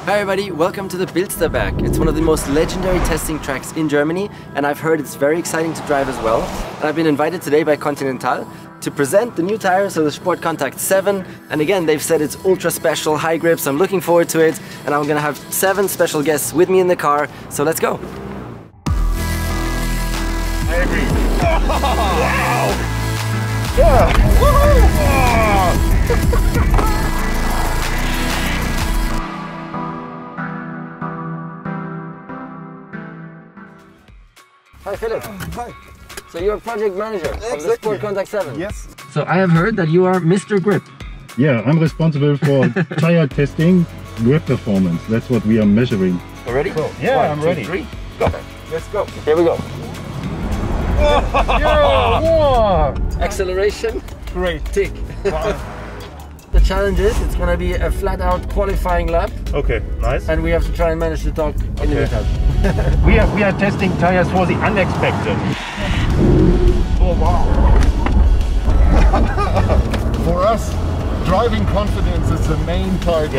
Hi everybody, welcome to the Bilsterberg. It's one of the most legendary testing tracks in Germany and I've heard it's very exciting to drive as well. And I've been invited today by Continental to present the new tires of the Sport Contact 7. And again, they've said it's ultra special, high grips. I'm looking forward to it and I'm gonna have 7 special guests with me in the car. So let's go. I agree. Oh, wow! Yeah! Woohoo! Hi Philip. Hi. So you're a project manager of the Sport Contact 7. Yes. So I have heard that you are Mr. Grip. Yeah, I'm responsible for tire testing, grip performance. That's what we are measuring. Ready? So, yeah, I'm ready. 3, go. Let's go. Here we go. Yeah! Acceleration, Great. tick. Wow. The challenge is it's going to be a flat out qualifying lap Okay, nice. and we have to try and manage to talk in the meantime. We are testing tires for the unexpected. Oh wow! For us, driving confidence is the main target.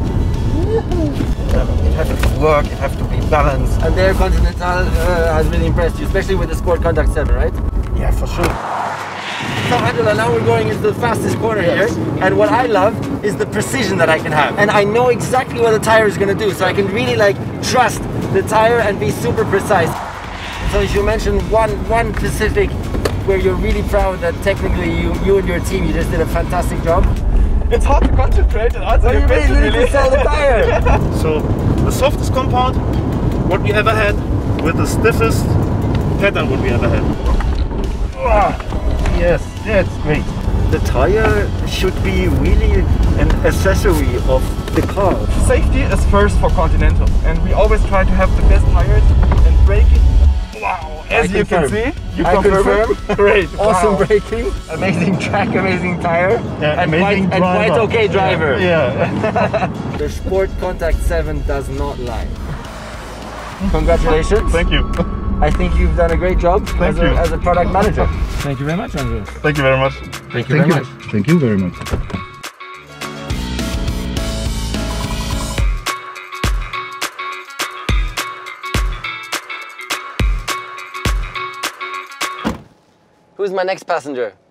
It has to work, it has to be balanced. And there Continental has really impressed you, especially with the Sport Contact 7, right? Yeah, for sure. So Angela, now we're going into the fastest corner here, and what I love is the precision that I can have. And I know exactly what the tire is going to do, so I can really trust the tire and be super precise. So as you mentioned, one specific where you're really proud that technically you and your team, you just did a fantastic job. It's hard to concentrate and answer your question, really. Sell the tire. So the softest compound what we ever had with the stiffest pattern what we ever had. Yes, that's great. The tire should be really an accessory of the car. Safety is first for Continental, and we always try to have the best tires and braking. Wow, as you can see, you confirm. Great, Awesome wow. braking, Amazing track, amazing tire, Yeah, and amazing quite, driver. and quite okay driver. Yeah. the Sport Contact 7 does not lie. Congratulations. Thank you. I think you've done a great job Thank you. as a product manager. Thank you very much, Andreas. Thank you very much. Thank you very much. Thank you very much. Who's my next passenger?